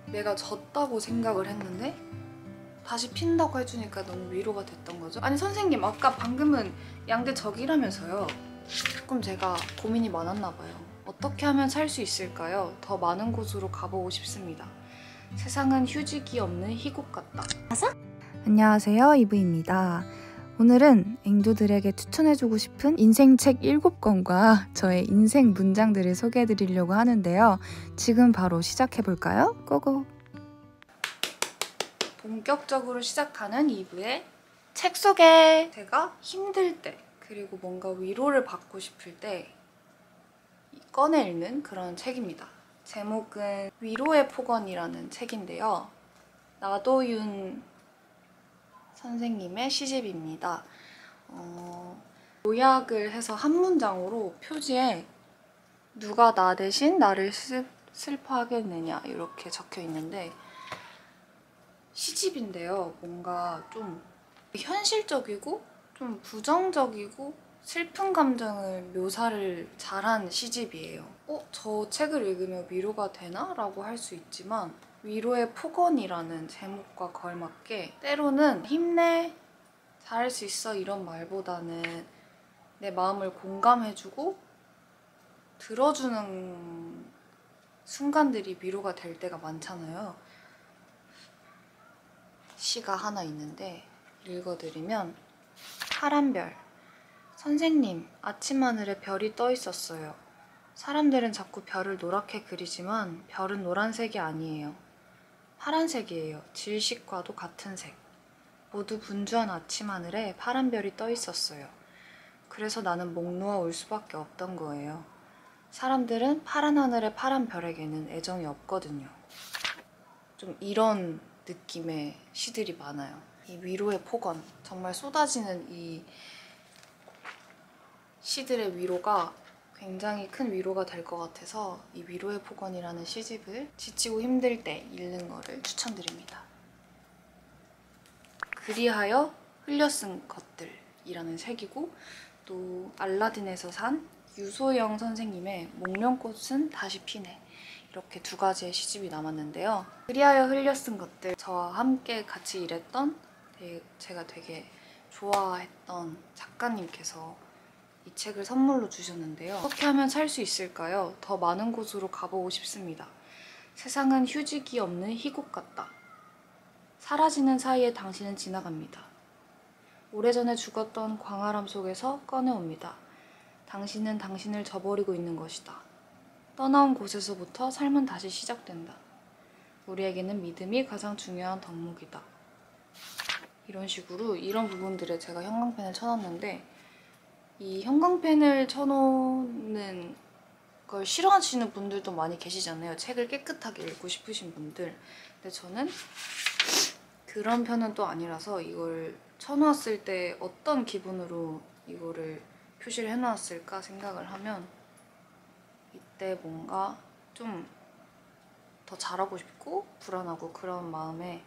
내가 졌다고 생각을 했는데 다시 핀다고 해주니까 너무 위로가 됐던 거죠. 아니 선생님, 아까 방금은 양대적이라면서요. 조금 제가 고민이 많았나 봐요. 어떻게 하면 살 수 있을까요? 더 많은 곳으로 가보고 싶습니다. 세상은 휴직이 없는 희곡 같다. 안녕하세요, 이브입니다. 오늘은 앵두들에게 추천해주고 싶은 인생책 7권과 저의 인생 문장들을 소개해드리려고 하는데요. 지금 바로 시작해볼까요? 고고! 본격적으로 시작하는 2부의 책 소개! 제가 힘들 때, 그리고 뭔가 위로를 받고 싶을 때 꺼내 읽는 그런 책입니다. 제목은 위로의 폭언이라는 책인데요. 나도윤 선생님의 시집입니다. 요약을 해서 한 문장으로 표지에 누가 나 대신 나를 슬퍼하겠느냐 이렇게 적혀 있는데, 시집인데요. 뭔가 좀 현실적이고 좀 부정적이고 슬픈 감정을 묘사를 잘한 시집이에요. 저 책을 읽으면 위로가 되나? 라고 할 수 있지만 위로의 폭언이라는 제목과 걸맞게 때로는 힘내, 잘할 수 있어 이런 말보다는 내 마음을 공감해주고 들어주는 순간들이 위로가 될 때가 많잖아요. 시가 하나 있는데 읽어드리면, 파란별. 선생님, 아침 하늘에 별이 떠 있었어요. 사람들은 자꾸 별을 노랗게 그리지만 별은 노란색이 아니에요. 파란색이에요. 질식과도 같은 색. 모두 분주한 아침 하늘에 파란 별이 떠 있었어요. 그래서 나는 목 놓아 올 수밖에 없던 거예요. 사람들은 파란 하늘에 파란 별에게는 애정이 없거든요. 좀 이런 느낌의 시들이 많아요. 이 위로의 폭언, 정말 쏟아지는 이 시들의 위로가 굉장히 큰 위로가 될 것 같아서 이 위로의 폭언이라는 시집을 지치고 힘들 때 읽는 거를 추천드립니다. 그리하여 흘려 쓴 것들이라는 책이고, 또 알라딘에서 산 유소영 선생님의 목련꽃은 다시 피네, 이렇게 두 가지의 시집이 남았는데요. 그리하여 흘려 쓴 것들, 저와 함께 같이 일했던 제가 되게 좋아했던 작가님께서 이 책을 선물로 주셨는데요. 어떻게 하면 살 수 있을까요? 더 많은 곳으로 가보고 싶습니다. 세상은 휴직이 없는 희곡 같다. 사라지는 사이에 당신은 지나갑니다. 오래전에 죽었던 광활함 속에서 꺼내옵니다. 당신은 당신을 저버리고 있는 것이다. 떠나온 곳에서부터 삶은 다시 시작된다. 우리에게는 믿음이 가장 중요한 덕목이다. 이런 식으로 이런 부분들에 제가 형광펜을 쳐놨는데, 이 형광펜을 쳐놓는 걸 싫어하시는 분들도 많이 계시잖아요. 책을 깨끗하게 읽고 싶으신 분들. 근데 저는 그런 편은 또 아니라서 이걸 쳐놓았을 때 어떤 기분으로 이거를 표시를 해놓았을까 생각을 하면, 이때 뭔가 좀 더 잘하고 싶고 불안하고 그런 마음에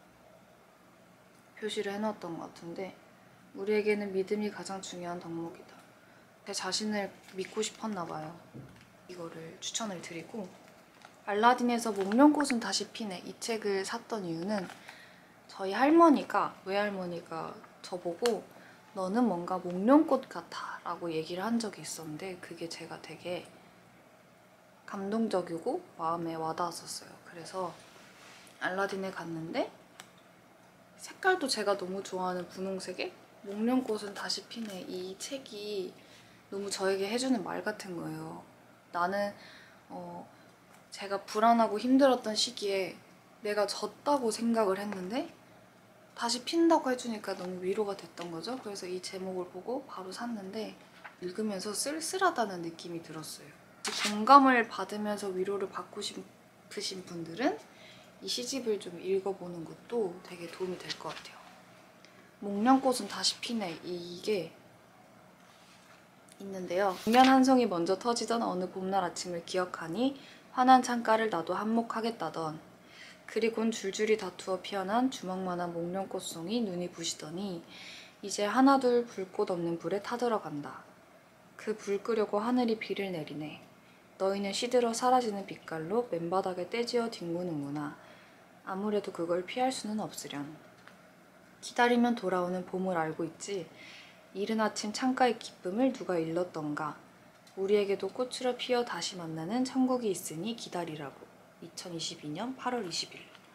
표시를 해놓았던 것 같은데, 우리에게는 믿음이 가장 중요한 덕목이다. 제 자신을 믿고 싶었나 봐요. 이거를 추천을 드리고, 알라딘에서 목련꽃은 다시 피네, 이 책을 샀던 이유는 저희 외할머니가 저보고 너는 뭔가 목련꽃 같아 라고 얘기를 한 적이 있었는데, 그게 제가 되게 감동적이고 마음에 와닿았었어요. 그래서 알라딘에 갔는데 색깔도 제가 너무 좋아하는 분홍색에 목련꽃은 다시 피네, 이 책이 너무 저에게 해주는 말 같은 거예요. 나는 제가 불안하고 힘들었던 시기에 내가 졌다고 생각을 했는데 다시 핀다고 해주니까 너무 위로가 됐던 거죠. 그래서 이 제목을 보고 바로 샀는데 읽으면서 쓸쓸하다는 느낌이 들었어요. 공감을 받으면서 위로를 받고 싶으신 분들은 이 시집을 좀 읽어보는 것도 되게 도움이 될 것 같아요. 목련꽃은 다시 피네, 이게 있는데요. 백면 한 송이 먼저 터지던 어느 봄날 아침을 기억하니 환한 창가를 나도 한몫하겠다던, 그리곤 줄줄이 다투어 피어난 주먹만한 목련꽃송이 눈이 부시더니 이제 하나둘 불꽃 없는 불에 타들어간다. 그 불 끄려고 하늘이 비를 내리네. 너희는 시들어 사라지는 빛깔로 맨바닥에 떼지어 뒹구는구나. 아무래도 그걸 피할 수는 없으련. 기다리면 돌아오는 봄을 알고 있지. 이른 아침 창가의 기쁨을 누가 일렀던가. 우리에게도 꽃으로 피어 다시 만나는 천국이 있으니 기다리라고. 2022년 8월 20일.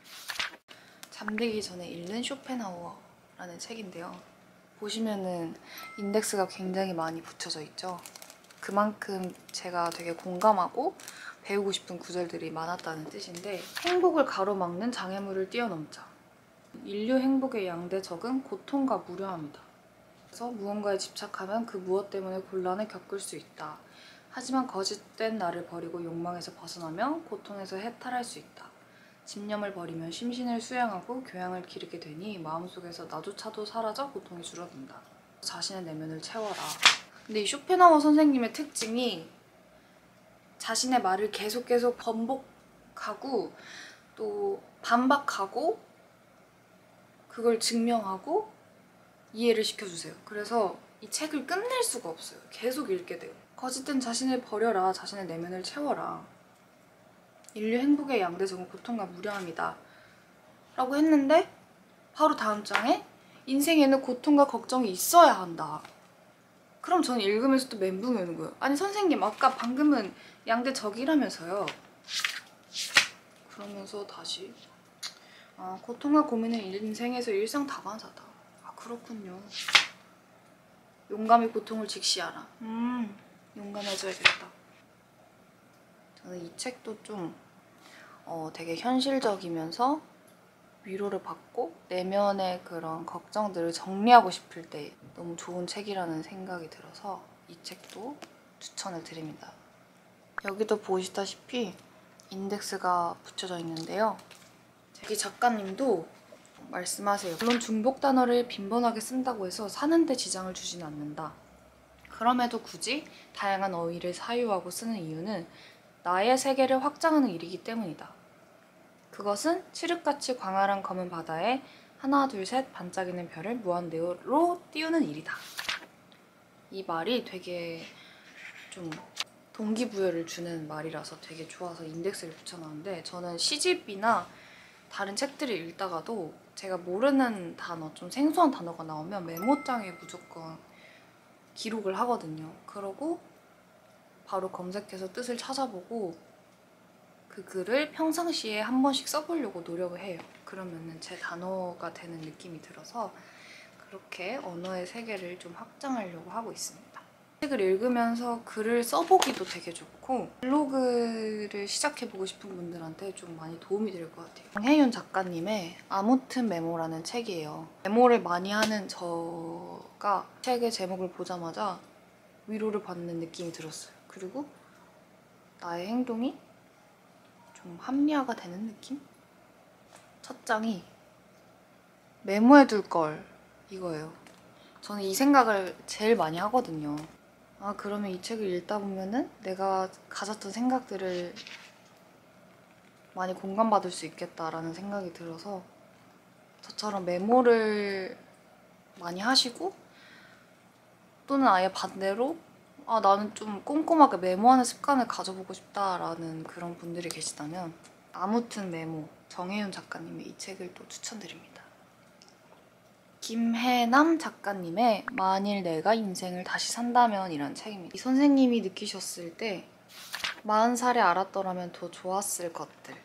잠들기 전에 읽는 쇼펜하우어라는 책인데요. 보시면은 인덱스가 굉장히 많이 붙여져 있죠. 그만큼 제가 되게 공감하고 배우고 싶은 구절들이 많았다는 뜻인데, 행복을 가로막는 장애물을 뛰어넘자. 인류 행복의 양대적은 고통과 무료함이다. 그래서 무언가에 집착하면 그 무엇 때문에 곤란을 겪을 수 있다. 하지만 거짓된 나를 버리고 욕망에서 벗어나면 고통에서 해탈할 수 있다. 집념을 버리면 심신을 수양하고 교양을 기르게 되니 마음속에서 나조차도 사라져 고통이 줄어든다. 자신의 내면을 채워라. 근데 이 쇼펜하우어 선생님의 특징이 자신의 말을 계속 번복하고 또 반박하고 그걸 증명하고 이해를 시켜주세요. 그래서 이 책을 끝낼 수가 없어요. 계속 읽게 돼요. 거짓된 자신을 버려라. 자신의 내면을 채워라. 인류 행복의 양대적은 고통과 무료함이다 라고 했는데 바로 다음 장에 인생에는 고통과 걱정이 있어야 한다. 그럼 저는 읽으면서 또 멘붕이 오는 거예요. 아니 선생님 아까 방금은 양대적이라면서요. 그러면서 다시 고통과 고민은 인생에서 일상다반사다. 그렇군요. 용감히 고통을 직시하라. 용감해져야겠다. 저는 이 책도 좀 되게 현실적이면서 위로를 받고 내면의 그런 걱정들을 정리하고 싶을 때 너무 좋은 책이라는 생각이 들어서 이 책도 추천을 드립니다. 여기도 보시다시피 인덱스가 붙여져 있는데요. 여기 작가님도 말씀하세요. 물론 중복 단어를 빈번하게 쓴다고 해서 사는데 지장을 주지는 않는다. 그럼에도 굳이 다양한 어휘를 사유하고 쓰는 이유는 나의 세계를 확장하는 일이기 때문이다. 그것은 칠흑같이 광활한 검은 바다에 하나 둘 셋 반짝이는 별을 무한대로 띄우는 일이다. 이 말이 되게 좀 동기부여를 주는 말이라서 되게 좋아서 인덱스를 붙여놨는데, 저는 시집이나 다른 책들을 읽다가도 제가 모르는 단어, 좀 생소한 단어가 나오면 메모장에 무조건 기록을 하거든요. 그러고 바로 검색해서 뜻을 찾아보고 그 글을 평상시에 한 번씩 써보려고 노력을 해요. 그러면은 제 단어가 되는 느낌이 들어서 그렇게 언어의 세계를 좀 확장하려고 하고 있습니다. 책을 읽으면서 글을 써보기도 되게 좋고 블로그를 시작해보고 싶은 분들한테 좀 많이 도움이 될 것 같아요. 정혜윤 작가님의 아무튼 메모라는 책이에요. 메모를 많이 하는 저가 책의 제목을 보자마자 위로를 받는 느낌이 들었어요. 그리고 나의 행동이 좀 합리화가 되는 느낌? 첫 장이 메모해둘 걸 이거예요. 저는 이 생각을 제일 많이 하거든요. 그러면 이 책을 읽다 보면은 내가 가졌던 생각들을 많이 공감받을 수 있겠다라는 생각이 들어서 저처럼 메모를 많이 하시고 또는 아예 반대로 나는 좀 꼼꼼하게 메모하는 습관을 가져보고 싶다라는 그런 분들이 계시다면 아무튼 메모, 정혜윤 작가님의 이 책을 또 추천드립니다. 김혜남 작가님의 만일 내가 인생을 다시 산다면 이라는 책입니다. 이 선생님이 느끼셨을 때 40살에 알았더라면 더 좋았을 것들을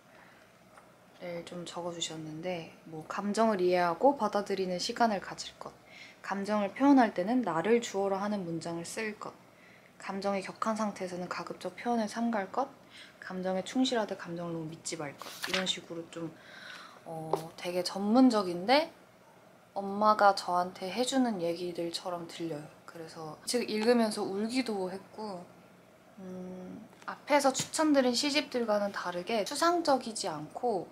좀 적어주셨는데, 감정을 이해하고 받아들이는 시간을 가질 것, 감정을 표현할 때는 나를 주어로 하는 문장을 쓸 것, 감정이 격한 상태에서는 가급적 표현을 삼갈 것, 감정에 충실하되 감정을 너무 믿지 말 것, 이런 식으로 좀 되게 전문적인데 엄마가 저한테 해주는 얘기들처럼 들려요. 그래서 책 읽으면서 울기도 했고 앞에서 추천드린 시집들과는 다르게 추상적이지 않고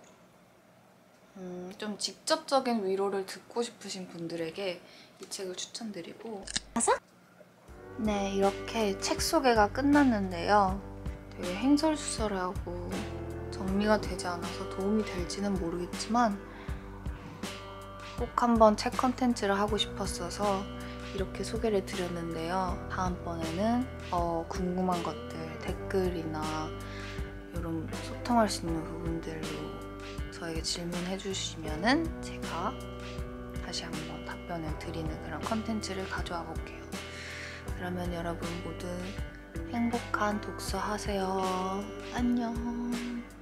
좀 직접적인 위로를 듣고 싶으신 분들에게 이 책을 추천드리고, 네, 이렇게 책 소개가 끝났는데요. 되게 횡설수설하고 정리가 되지 않아서 도움이 될지는 모르겠지만 꼭 한번 책 컨텐츠를 하고 싶었어서 이렇게 소개를 드렸는데요. 다음번에는 궁금한 것들 댓글이나 이런 소통할 수 있는 부분들로 저에게 질문해 주시면은 제가 다시 한번 답변을 드리는 그런 컨텐츠를 가져와 볼게요. 그러면 여러분 모두 행복한 독서 하세요. 안녕.